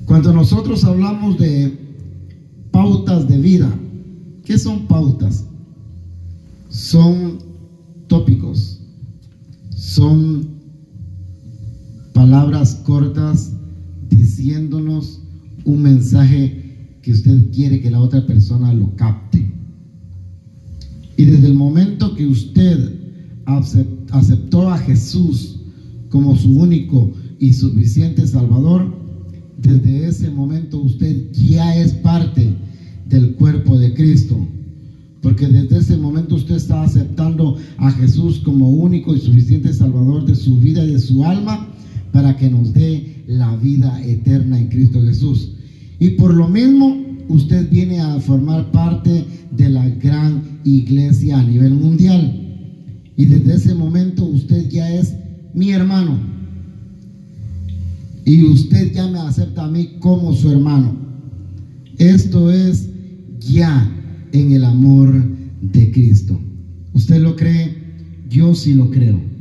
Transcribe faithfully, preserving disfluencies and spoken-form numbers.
Cuando nosotros hablamos de pautas de vida, ¿qué son pautas? Son tópicos, son palabras cortas diciéndonos un mensaje que usted quiere que la otra persona lo capte. Y desde el momento que usted aceptó a Jesús como su único y suficiente Salvador, desde ese momento usted ya es parte del cuerpo de Cristo, porque desde ese momento usted está aceptando a Jesús como único y suficiente Salvador de su vida y de su alma, para que nos dé la vida eterna en Cristo Jesús. Y por lo mismo usted viene a formar parte de la gran iglesia a nivel mundial, y desde ese momento usted ya es mi hermano, y usted ya me acepta a mí como su hermano. Esto es ya en el amor de Cristo. ¿Usted lo cree? Yo sí lo creo.